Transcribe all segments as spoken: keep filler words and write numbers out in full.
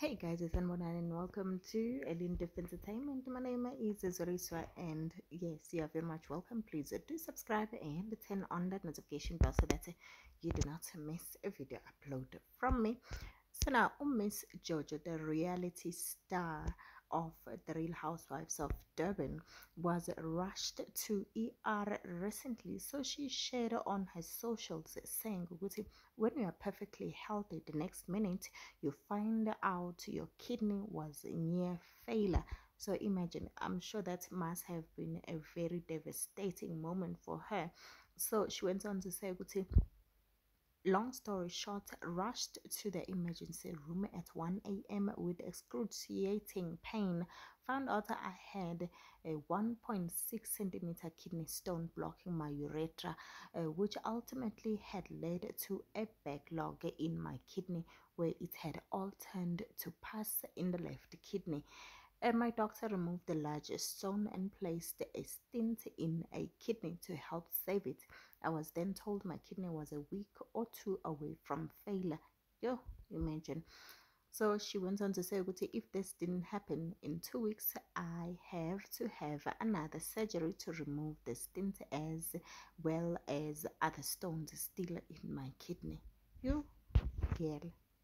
Hey guys, it's Anbonan and welcome to Alien Defense Entertainment. My name is Zoriswa and yes, you are very much welcome. Please do subscribe and turn on that notification bell so that you do not miss a video upload from me. So now, Miss Jojo, the reality star of the Real Housewives of Durban, was rushed to E R recently. So she shared on her socials saying, when you are perfectly healthy, the next minute you find out your kidney was near failure. So imagine, I'm sure that must have been a very devastating moment for her. So she went on to say, long story short, rushed to the emergency room at one A M with excruciating pain. Found out I had a one point six centimeter kidney stone blocking my urethra, uh, which ultimately had led to a backlog in my kidney where it had all turned to pus in the left kidney. And my doctor removed the largest stone and placed a stent in a kidney to help save it. I was then told my kidney was a week or two away from failure. Yo, imagine. So she went on to say, if this didn't happen in two weeks, I have to have another surgery to remove the stent as well as other stones still in my kidney. You, girl.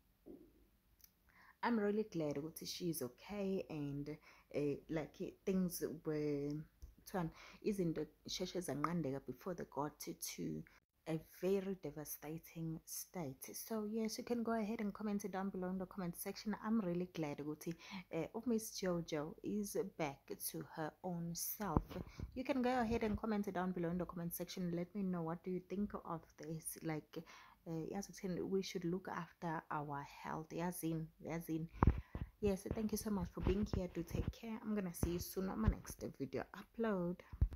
I'm really glad that she's okay and uh, like things were turn isn't the sheshes and before they got to, to a very devastating state. So yes, you can go ahead and comment it down below in the comment section. I'm really glad that uh, Miss Jojo is back to her own self. You can go ahead and comment it down below in the comment section. Let me know, what do you think of this? Like uh, yes, we should look after our health. Yes, in yes in yes, thank you so much for being here. To take care. I'm gonna see you soon on my next video upload.